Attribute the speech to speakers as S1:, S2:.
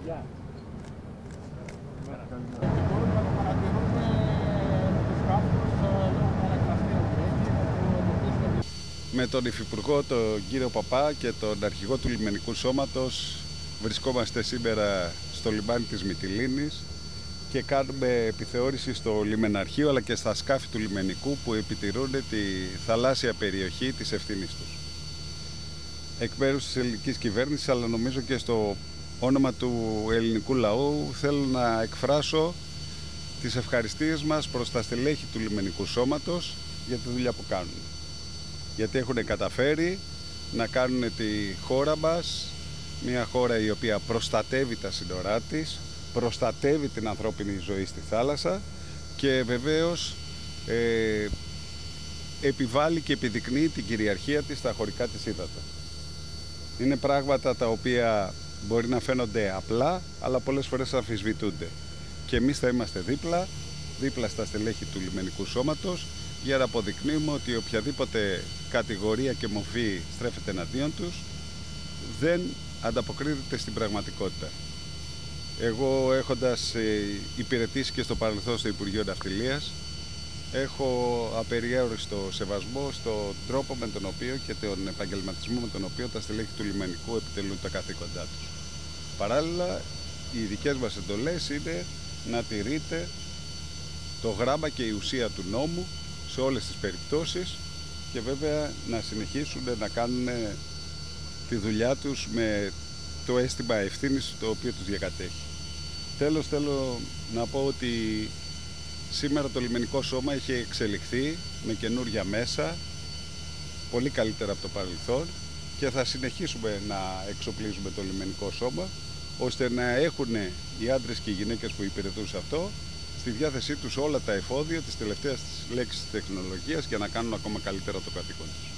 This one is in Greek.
S1: Γεια. Μπορούμε να το παρατηρούμε με τους σκάφους λόγω παρακραστήρων που έχει, να το εντοπίσουμε.
S2: Με τον Υφυπουργό, τον κύριο Παπά και τον Αρχηγό του Λιμενικού Σώματος βρισκόμαστε σήμερα στο λιμάνι της Μυτιλήνης και κάνουμε επιθεώρηση στο λιμεναρχείο αλλά και στα σκάφη του λιμενικού που επιτηρούν τη θαλάσσια περιοχή της ευθύνης τους. Εκ μέρους της ελληνικής κυβέρνησης, αλλά νομίζω και στο όνομα του ελληνικού λαού, θέλω να εκφράσω τις ευχαριστίες μας προς τα στελέχη του Λιμενικού Σώματος για τη δουλειά που κάνουν. Γιατί έχουν καταφέρει να κάνουν τη χώρα μας μια χώρα η οποία προστατεύει τα σύνορά της, προστατεύει την ανθρώπινη ζωή στη θάλασσα και βεβαίως επιβάλλει και επιδεικνύει την κυριαρχία της στα χωρικά της ύδατα. Είναι πράγματα τα οποία μπορεί να φαίνονται απλά, αλλά πολλές φορές αμφισβητούνται. Και εμείς θα είμαστε δίπλα στα στελέχη του Λιμενικού Σώματος για να αποδεικνύουμε ότι οποιαδήποτε κατηγορία και μορφή στρέφεται εναντίον τους δεν ανταποκρίνεται στην πραγματικότητα. Εγώ, έχοντας υπηρετήσει και στο παρελθόν στο Υπουργείο Ναυτιλίας, έχω απεριόριστο σεβασμό στον τρόπο με τον οποίο και τον επαγγελματισμό με τον οποίο τα στελέχη του λιμενικού επιτελούν τα καθήκοντά τους. Παράλληλα, οι δικές μας εντολές είναι να τηρείται το γράμμα και η ουσία του νόμου σε όλες τις περιπτώσεις και βέβαια να συνεχίσουν να κάνουν τη δουλειά τους με το αίσθημα ευθύνης το οποίο τους διακατέχει. Τέλος, θέλω να πω ότι σήμερα το λιμενικό σώμα έχει εξελιχθεί με καινούργια μέσα, πολύ καλύτερα από το παρελθόν και θα συνεχίσουμε να εξοπλίζουμε το λιμενικό σώμα ώστε να έχουν οι άντρες και οι γυναίκες που υπηρετούν σε αυτό στη διάθεσή τους όλα τα εφόδια της τελευταίας λέξης της τεχνολογίας για να κάνουν ακόμα καλύτερα το καθήκον τους.